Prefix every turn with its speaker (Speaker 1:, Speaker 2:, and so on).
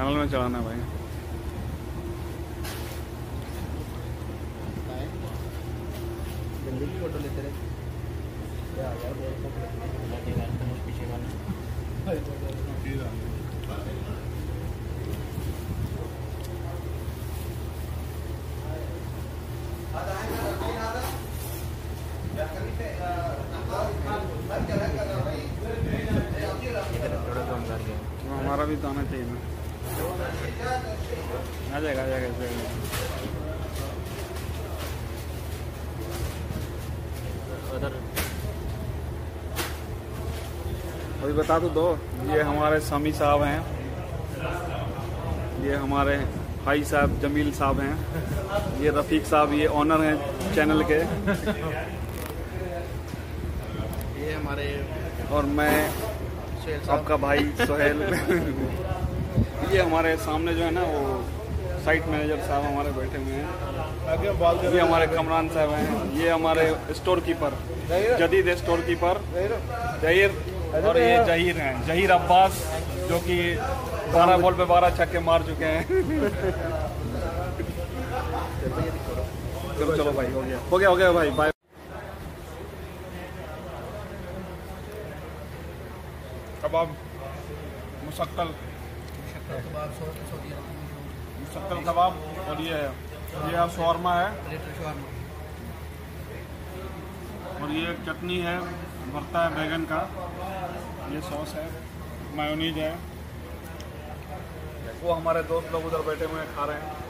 Speaker 1: Channel में चढ़ाना है भाई।
Speaker 2: जल्दी की फोटो लेते रहे पीछे वाला।
Speaker 1: हमारा भी तो आना चाहिए ना। आ जाएगा
Speaker 2: उधर
Speaker 1: अभी बता तो दो। ये हमारे समी साहब हैं, ये हमारे भाई साहब जमील साहब हैं, ये रफीक साहब, ये ऑनर हैं चैनल के,
Speaker 2: ये हमारे
Speaker 1: और मैं आपका भाई सोहेल। ये हमारे सामने जो है ना वो साइट मैनेजर साहब हमारे बैठे हुए हैं। ये हमारे कमरान साहब हैं, ये हमारे स्टोर कीपर जदीद स्टोर कीपर जहीर, और ये जहीर हैं, जहीर अब्बास, जो कि 12 बॉल पे 12 छक्के मार चुके हैं। चलो भाई, हो गया भाई, बाय। कबाब मुशक्कल कबाब, और ये शौरमा है, और ये चटनी है, भरता है बैगन का, ये सॉस है, मायोनीज है। वो हमारे दोस्त लोग उधर बैठे हुए खा रहे हैं।